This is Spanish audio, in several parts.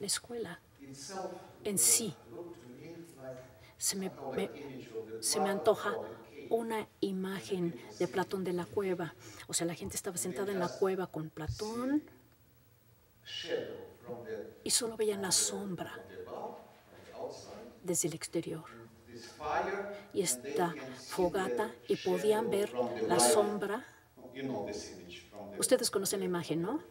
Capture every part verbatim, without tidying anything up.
La escuela en sí se me, me, se me antoja una imagen de Platón de la cueva. O sea, la gente estaba sentada en la cueva con Platón y solo veían la sombra desde el exterior. Y esta fogata, y podían ver la sombra. Ustedes conocen la imagen, ¿no?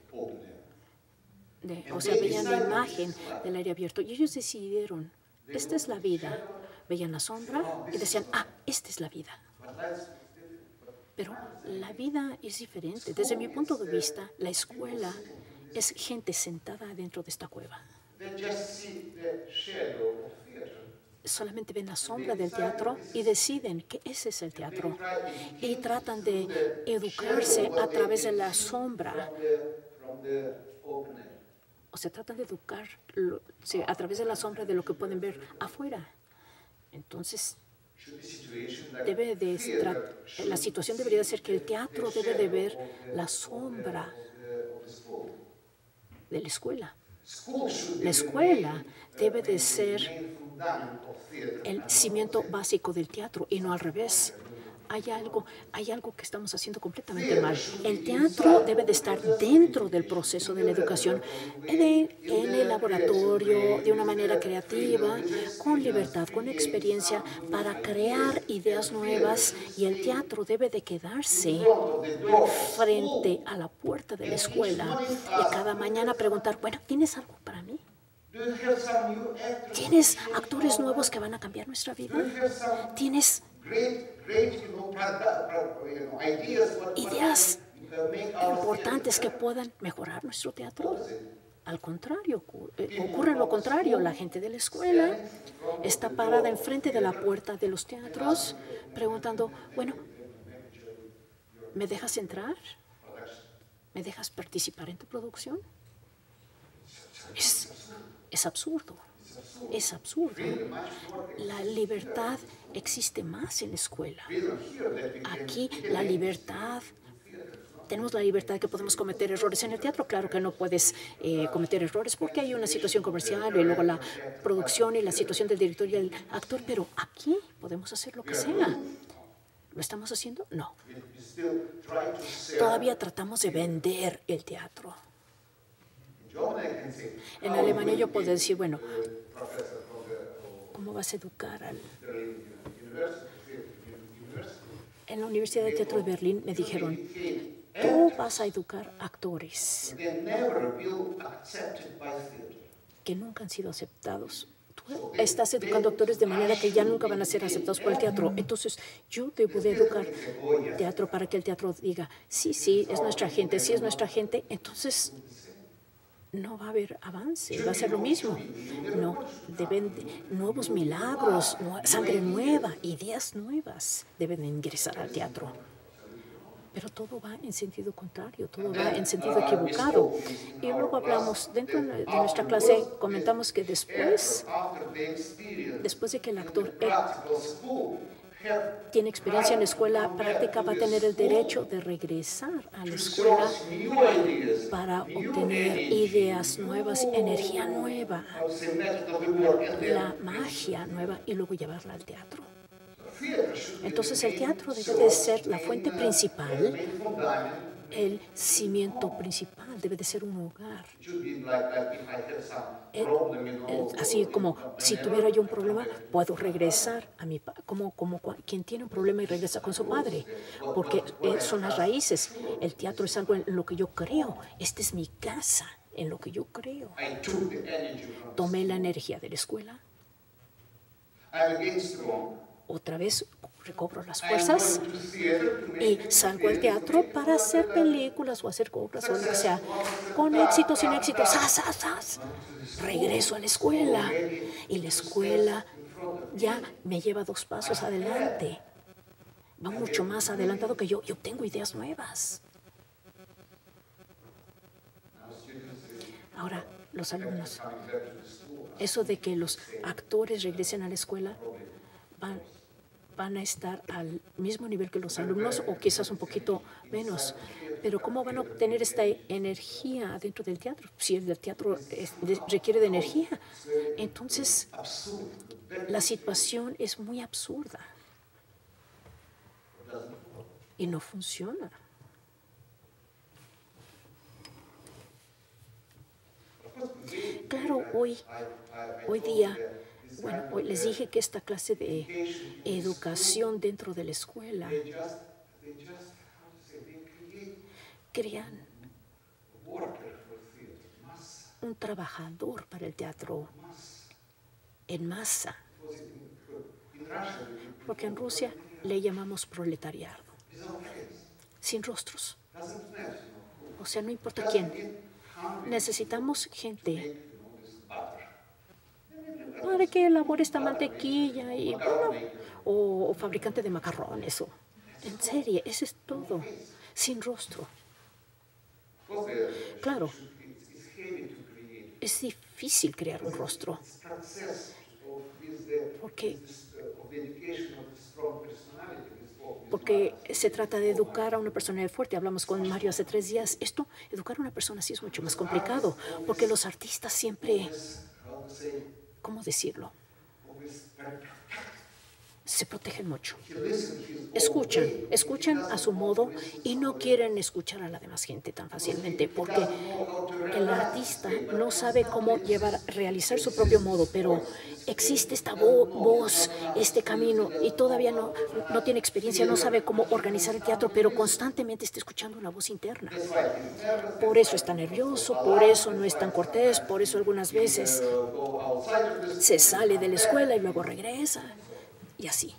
De, o sea, veían la imagen del aire abierto y ellos decidieron, esta es la vida. Veían la sombra y decían, ah, esta es la vida. Pero la vida es diferente. Desde mi punto de vista, la escuela es gente sentada dentro de esta cueva. Solamente ven la sombra del teatro y deciden que ese es el teatro. Y tratan de educarse a través de la sombra. O sea, tratan de educar sí, a través de la sombra de lo que pueden ver afuera. Entonces, debe de la situación debería ser que el teatro debe de ver la sombra de la escuela. La escuela debe de ser el cimiento básico del teatro y no al revés. Hay algo, hay algo que estamos haciendo completamente mal. El teatro debe de estar dentro del proceso de la educación, en el laboratorio, de una manera creativa, con libertad, con experiencia, para crear ideas nuevas. Y el teatro debe de quedarse frente a la puerta de la escuela y cada mañana preguntar, bueno, ¿tienes algo para mí? ¿Tienes actores nuevos que van a cambiar nuestra vida? ¿Tienes ideas importantes que puedan mejorar nuestro teatro? Al contrario, ocurre lo contrario. La gente de la escuela está parada enfrente de la puerta de los teatros preguntando, bueno, ¿me dejas entrar? ¿Me dejas participar en tu producción? Es, es absurdo. Es absurdo. La libertad existe más en la escuela. Aquí la libertad, tenemos la libertad de que podemos cometer errores. En el teatro, claro que no puedes eh, cometer errores porque hay una situación comercial y luego la producción y la situación del director y el actor, pero aquí podemos hacer lo que sea. ¿Lo estamos haciendo? No. Todavía tratamos de vender el teatro. En Alemania yo puedo decir, bueno, ¿cómo vas a educar al...? En la Universidad de Teatro de Berlín me dijeron, tú vas a educar actores que nunca han sido aceptados. Tú estás educando actores de manera que ya nunca van a ser aceptados por el teatro. Entonces, yo debo de educar teatro para que el teatro diga, sí, sí, es nuestra gente, sí es nuestra gente. Entonces, no va a haber avance, va a ser lo mismo. No, deben de, nuevos milagros, sangre nueva, ideas nuevas deben ingresar al teatro. Pero todo va en sentido contrario, todo va en sentido equivocado. Y luego hablamos, dentro de nuestra clase, comentamos que después, después de que el actor tiene experiencia en la escuela práctica, va a tener el derecho de regresar a la escuela para obtener ideas nuevas, energía nueva, la magia nueva y luego llevarla al teatro. Entonces el teatro debe de ser la fuente principal, el cimiento principal, debe de ser un hogar. El, el, así como si tuviera yo un problema, puedo regresar a mi padre, como, como quien tiene un problema y regresa con su padre, porque eh, son las raíces. El teatro es algo en lo que yo creo. Esta es mi casa, en lo que yo creo. Tomé la energía de la escuela. Otra vez recobro las fuerzas y salgo al teatro para hacer películas o hacer obras o lo que sea, con éxito, sin éxito, ¡zas, zas, zas! Regreso a la escuela y la escuela ya me lleva dos pasos adelante, va mucho más adelantado que yo y obtengo ideas nuevas. Ahora, los alumnos, eso de que los actores regresen a la escuela, van van a estar al mismo nivel que los alumnos o quizás un poquito menos. Pero ¿cómo van a obtener esta energía dentro del teatro? Si el teatro es, de, requiere de energía. Entonces, la situación es muy absurda y no funciona. Claro, hoy, hoy día, bueno, hoy les dije que esta clase de educación dentro de la escuela crean un trabajador para el teatro en masa. Porque en Rusia le llamamos proletariado, sin rostros. O sea, no importa quién. Necesitamos gente para que elabore esta mantequilla y, bueno, o, o fabricante de macarrones. O, en serio, eso es todo, sin rostro. Claro, es difícil crear un rostro, porque, porque se trata de educar a una persona fuerte. Hablamos con Mario hace tres días. Esto, educar a una persona así es mucho más complicado, porque los artistas siempre, ¿cómo decirlo? Se protegen mucho. Escuchan, escuchan a su modo y no quieren escuchar a la demás gente tan fácilmente, porque el artista no sabe cómo llevar, realizar su propio modo, pero existe esta vo voz, este camino, y todavía no, no tiene experiencia, no sabe cómo organizar el teatro, pero constantemente está escuchando una voz interna. Por eso está nervioso, por eso no es tan cortés, por eso algunas veces se sale de la escuela y luego regresa. Y así.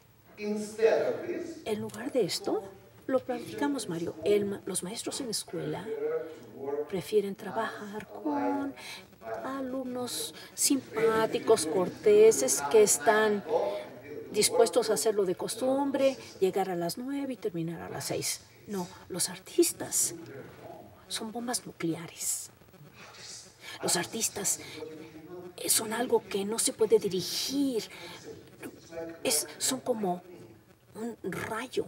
En lugar de esto, lo practicamos, Mario. El, los maestros en escuela prefieren trabajar con alumnos simpáticos, corteses, que están dispuestos a hacerlo de costumbre, llegar a las nueve y terminar a las seis. No, los artistas son bombas nucleares. Los artistas son algo que no se puede dirigir. Es, son como un rayo.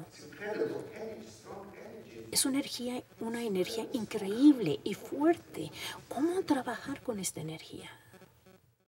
Es una energía, una energía increíble y fuerte. ¿Cómo trabajar con esta energía?